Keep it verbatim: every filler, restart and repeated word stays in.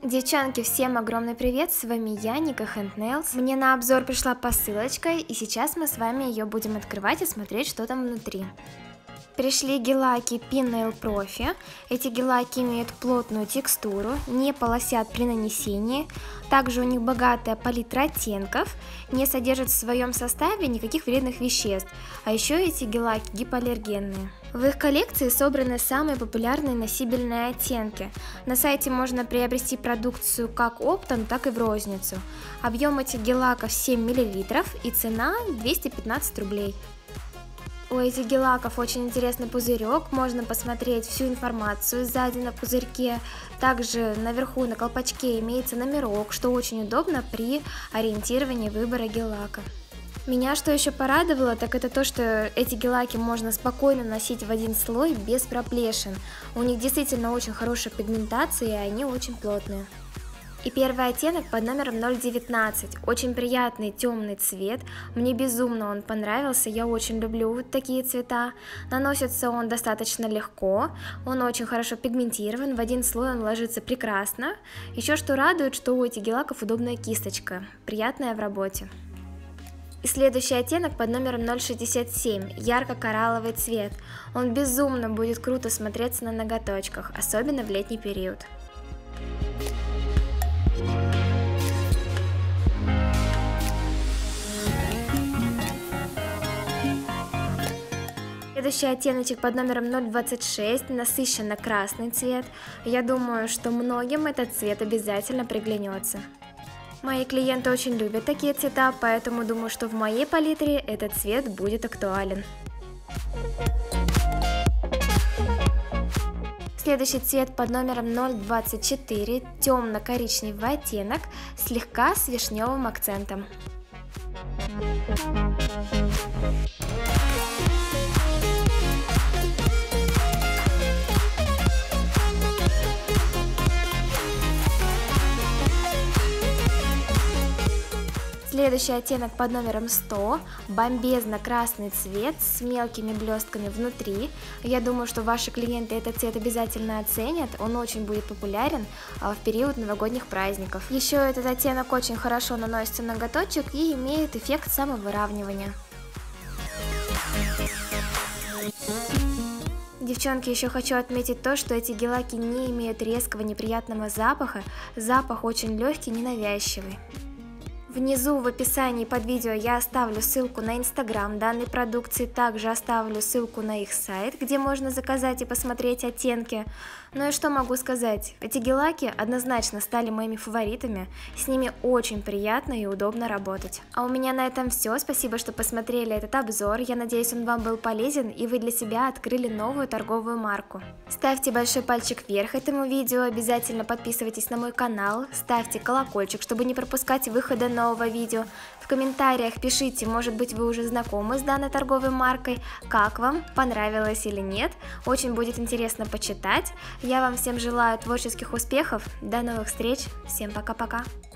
Девчонки, всем огромный привет, с вами я, Ника Hand Nails. Мне на обзор пришла посылочка, и сейчас мы с вами ее будем открывать и смотреть, что там внутри. Пришли гель-лаки Pin Nail Profi. Эти гель-лаки имеют плотную текстуру, не полосят при нанесении. Также у них богатая палитра оттенков, не содержат в своем составе никаких вредных веществ. А еще эти гель-лаки гипоаллергенные. В их коллекции собраны самые популярные носибельные оттенки. На сайте можно приобрести продукцию как оптом, так и в розницу. Объем этих гель-лаков семь миллилитров и цена двести пятнадцать рублей. У этих гель-лаков очень интересный пузырек, можно посмотреть всю информацию сзади на пузырьке. Также наверху на колпачке имеется номерок, что очень удобно при ориентировании выбора гель-лака. Меня что еще порадовало, так это то, что эти гель-лаки можно спокойно носить в один слой без проплешин. У них действительно очень хорошая пигментация, и они очень плотные. И первый оттенок под номером ноль девятнадцать. Очень приятный темный цвет. Мне безумно он понравился. Я очень люблю вот такие цвета. Наносится он достаточно легко. Он очень хорошо пигментирован. В один слой он ложится прекрасно. Еще что радует, что у этих гель-лаков удобная кисточка. Приятная в работе. И следующий оттенок под номером ноль шестьдесят семь, ярко-коралловый цвет. Он безумно будет круто смотреться на ноготочках, особенно в летний период. Следующий оттеночек под номером ноль двадцать шесть, насыщенно красный цвет. Я думаю, что многим этот цвет обязательно приглянется. Мои клиенты очень любят такие цвета, поэтому думаю, что в моей палитре этот цвет будет актуален. Следующий цвет под номером ноль двадцать четыре, темно-коричневый оттенок, слегка с вишневым акцентом. Следующий оттенок под номером сто, бомбезно-красный цвет с мелкими блестками внутри. Я думаю, что ваши клиенты этот цвет обязательно оценят, он очень будет популярен в период новогодних праздников. Еще этот оттенок очень хорошо наносится на ноготочек и имеет эффект самовыравнивания. Девчонки, еще хочу отметить то, что эти гель-лаки не имеют резкого неприятного запаха, запах очень легкий, ненавязчивый. Внизу в описании под видео я оставлю ссылку на инстаграм данной продукции, также оставлю ссылку на их сайт, где можно заказать и посмотреть оттенки. Ну и что могу сказать, эти гель-лаки однозначно стали моими фаворитами, с ними очень приятно и удобно работать. А у меня на этом все, спасибо, что посмотрели этот обзор, я надеюсь, он вам был полезен и вы для себя открыли новую торговую марку. Ставьте большой пальчик вверх этому видео, обязательно подписывайтесь на мой канал, ставьте колокольчик, чтобы не пропускать выхода нового видео. В комментариях пишите, может быть, вы уже знакомы с данной торговой маркой, как вам, понравилось или нет, очень будет интересно почитать. Я вам всем желаю творческих успехов, до новых встреч, всем пока-пока.